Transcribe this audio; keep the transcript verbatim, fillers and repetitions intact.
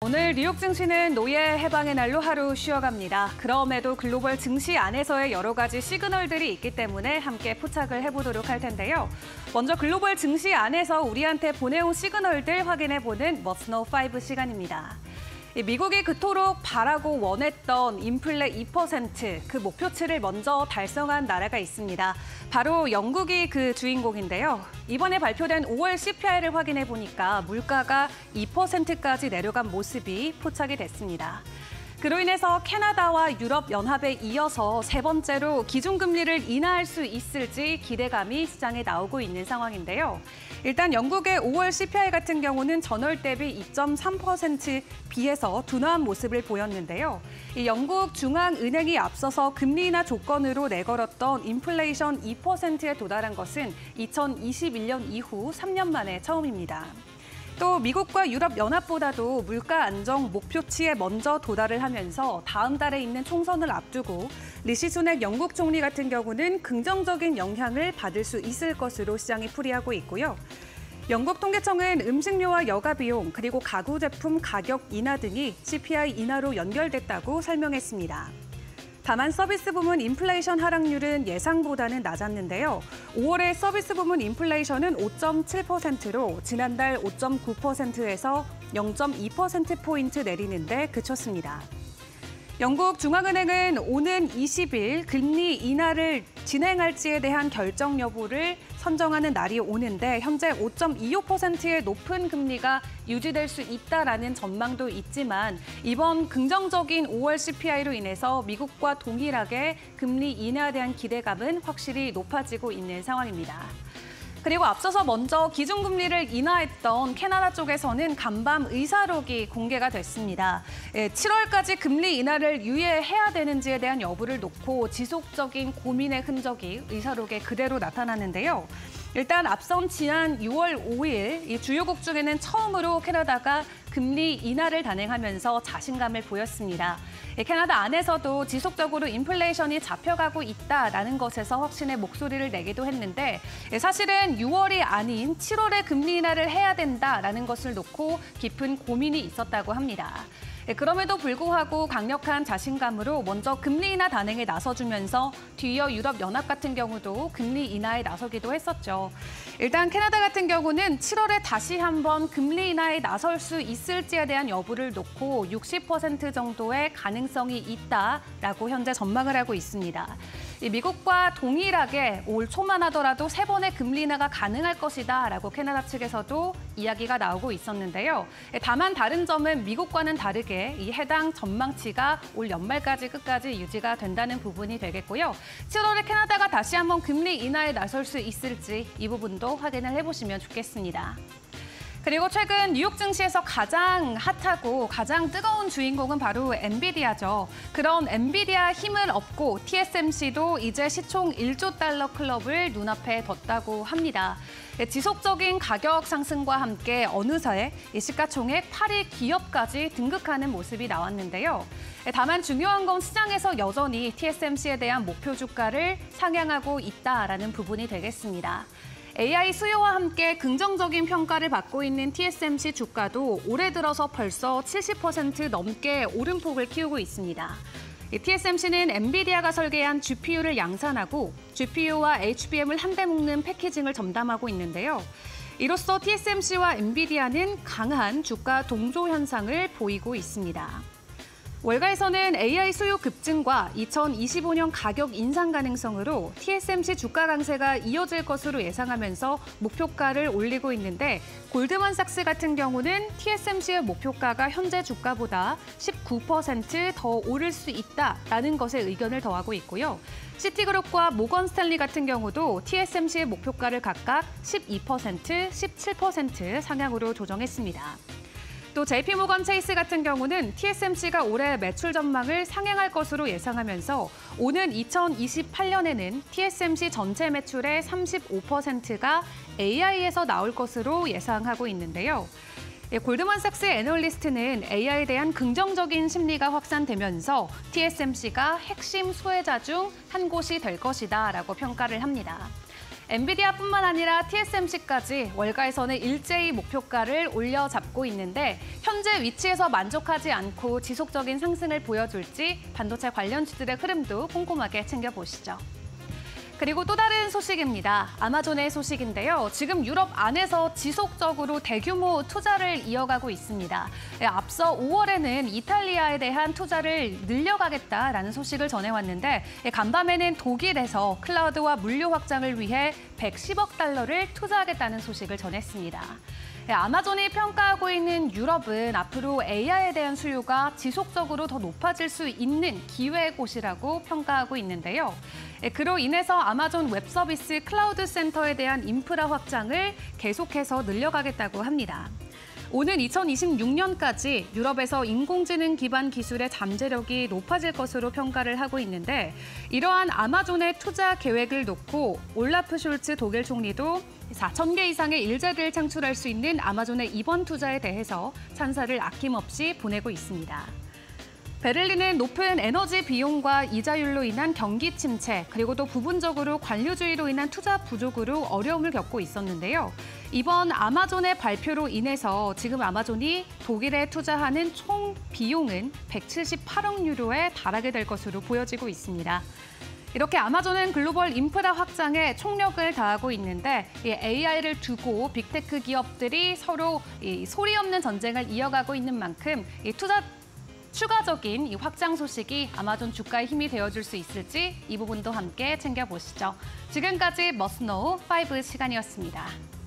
오늘 뉴욕 증시는 노예 해방의 날로 하루 쉬어갑니다. 그럼에도 글로벌 증시 안에서의 여러 가지 시그널들이 있기 때문에 함께 포착을 해보도록 할 텐데요. 먼저 글로벌 증시 안에서 우리한테 보내온 시그널들 확인해보는 Must Know 파이브 시간입니다. 미국이 그토록 바라고 원했던 인플레 이 퍼센트, 그 목표치를 먼저 달성한 나라가 있습니다. 바로 영국이 그 주인공인데요. 이번에 발표된 오월 씨피아이를 확인해 보니까 물가가 이 퍼센트까지 내려간 모습이 포착이 됐습니다. 그로 인해서 캐나다와 유럽연합에 이어서 세 번째로 기준금리를 인하할 수 있을지 기대감이 시장에 나오고 있는 상황인데요. 일단 영국의 오월 씨피아이 같은 경우는 전월 대비 이 점 삼 퍼센트 비해서 둔화한 모습을 보였는데요. 이 영국 중앙은행이 앞서서 금리 인하 조건으로 내걸었던 인플레이션 이 퍼센트에 도달한 것은 이천이십일 년 이후 삼 년 만에 처음입니다. 또 미국과 유럽연합보다도 물가 안정 목표치에 먼저 도달을 하면서 다음 달에 있는 총선을 앞두고 리시 수낙 영국 총리 같은 경우는 긍정적인 영향을 받을 수 있을 것으로 시장이 풀이하고 있고요. 영국 통계청은 음식료와 여가 비용 그리고 가구 제품 가격 인하 등이 씨피아이 인하로 연결됐다고 설명했습니다. 다만 서비스 부문 인플레이션 하락률은 예상보다는 낮았는데요. 오월의 서비스 부문 인플레이션은 오 점 칠 퍼센트로 지난달 오 점 구 퍼센트에서 영 점 이 퍼센트포인트 내리는데 그쳤습니다. 영국 중앙은행은 오는 이십 일 금리 인하를 진행할지에 대한 결정 여부를 선정하는 날이 오는데 현재 오 점 이오 퍼센트의 높은 금리가 유지될 수 있다라는 전망도 있지만 이번 긍정적인 오월 씨피아이로 인해서 미국과 동일하게 금리 인하에 대한 기대감은 확실히 높아지고 있는 상황입니다. 그리고 앞서서 먼저 기준금리를 인하했던 캐나다 쪽에서는 간밤 의사록이 공개가 됐습니다. 칠월까지 금리 인하를 유예해야 되는지에 대한 여부를 놓고 지속적인 고민의 흔적이 의사록에 그대로 나타났는데요. 일단 앞선 지난 유월 오일 이 주요국 중에는 처음으로 캐나다가 금리 인하를 단행하면서 자신감을 보였습니다. 캐나다 안에서도 지속적으로 인플레이션이 잡혀가고 있다라는 것에서 확신의 목소리를 내기도 했는데 사실은 유월이 아닌 칠월에 금리 인하를 해야 된다라는 것을 놓고 깊은 고민이 있었다고 합니다. 그럼에도 불구하고 강력한 자신감으로 먼저 금리 인하 단행에 나서주면서 뒤이어 유럽연합 같은 경우도 금리 인하에 나서기도 했었죠. 일단 캐나다 같은 경우는 칠월에 다시 한번 금리 인하에 나설 수 있을지에 대한 여부를 놓고 육십 퍼센트 정도의 가능성이 있다라고 현재 전망을 하고 있습니다. 미국과 동일하게 올 초만 하더라도 세 번의 금리 인하가 가능할 것이다라고 캐나다 측에서도 이야기가 나오고 있었는데요. 다만 다른 점은 미국과는 다르게 이 해당 전망치가 올 연말까지 끝까지 유지가 된다는 부분이 되겠고요. 칠월에 캐나다가 다시 한번 금리 인하에 나설 수 있을지 이 부분도 확인을 해보시면 좋겠습니다. 그리고 최근 뉴욕 증시에서 가장 핫하고 가장 뜨거운 주인공은 바로 엔비디아죠. 그런 엔비디아 힘을 얻고 티에스엠씨도 이제 시총 일조 달러 클럽을 눈앞에 뒀다고 합니다. 지속적인 가격 상승과 함께 어느새 시가총액 팔 위 기업까지 등극하는 모습이 나왔는데요. 다만 중요한 건 시장에서 여전히 티에스엠씨에 대한 목표 주가를 상향하고 있다라는 부분이 되겠습니다. 에이아이 수요와 함께 긍정적인 평가를 받고 있는 티에스엠씨 주가도 올해 들어서 벌써 칠십 퍼센트 넘게 오름폭을 키우고 있습니다. 티에스엠씨는 엔비디아가 설계한 지피유를 양산하고 지피유와 에이치비엠을 한데 묶는 패키징을 전담하고 있는데요. 이로써 티에스엠씨와 엔비디아는 강한 주가 동조 현상을 보이고 있습니다. 월가에서는 에이아이 수요 급증과 이천이십오 년 가격 인상 가능성으로 티에스엠씨 주가 강세가 이어질 것으로 예상하면서 목표가를 올리고 있는데 골드만삭스 같은 경우는 티에스엠씨의 목표가가 현재 주가보다 십구 퍼센트 더 오를 수 있다라는 것에 의견을 더하고 있고요. 시티그룹과 모건 스탠리 같은 경우도 티에스엠씨의 목표가를 각각 십이 퍼센트, 십칠 퍼센트 상향으로 조정했습니다. 또 제이피모건 체이스 같은 경우는 티에스엠씨가 올해 매출 전망을 상향할 것으로 예상하면서 오는 이천이십팔 년에는 티에스엠씨 전체 매출의 삼십오 퍼센트가 에이아이에서 나올 것으로 예상하고 있는데요. 골드만삭스의 애널리스트는 에이아이에 대한 긍정적인 심리가 확산되면서 티에스엠씨가 핵심 수혜자 중 한 곳이 될 것이다라고 평가를 합니다. 엔비디아뿐만 아니라 티에스엠씨까지 월가에서는 일제히 목표가를 올려잡고 있는데 현재 위치에서 만족하지 않고 지속적인 상승을 보여줄지 반도체 관련주들의 흐름도 꼼꼼하게 챙겨보시죠. 그리고 또 다른 소식입니다. 아마존의 소식인데요. 지금 유럽 안에서 지속적으로 대규모 투자를 이어가고 있습니다. 앞서 오월에는 이탈리아에 대한 투자를 늘려가겠다라는 소식을 전해왔는데 간밤에는 독일에서 클라우드와 물류 확장을 위해 백십억 달러를 투자하겠다는 소식을 전했습니다. 아마존이 평가하고 있는 유럽은 앞으로 에이아이에 대한 수요가 지속적으로 더 높아질 수 있는 기회의 곳이라고 평가하고 있는데요. 그로 인해서 아마존 웹서비스 클라우드 센터에 대한 인프라 확장을 계속해서 늘려가겠다고 합니다. 오는 이천이십육 년까지 유럽에서 인공지능 기반 기술의 잠재력이 높아질 것으로 평가를 하고 있는데 이러한 아마존의 투자 계획을 놓고 올라프 숄츠 독일 총리도 사천 개 이상의 일자리를 창출할 수 있는 아마존의 이번 투자에 대해서 찬사를 아낌없이 보내고 있습니다. 베를린은 높은 에너지 비용과 이자율로 인한 경기 침체, 그리고 또 부분적으로 관료주의로 인한 투자 부족으로 어려움을 겪고 있었는데요. 이번 아마존의 발표로 인해서 지금 아마존이 독일에 투자하는 총 비용은 백칠십팔억 유로에 달하게 될 것으로 보여지고 있습니다. 이렇게 아마존은 글로벌 인프라 확장에 총력을 다하고 있는데 이 에이아이를 두고 빅테크 기업들이 서로 이 소리 없는 전쟁을 이어가고 있는 만큼 이 투자 추가적인 이 확장 소식이 아마존 주가에 힘이 되어줄 수 있을지 이 부분도 함께 챙겨보시죠. 지금까지 머스노우 파이브 시간이었습니다.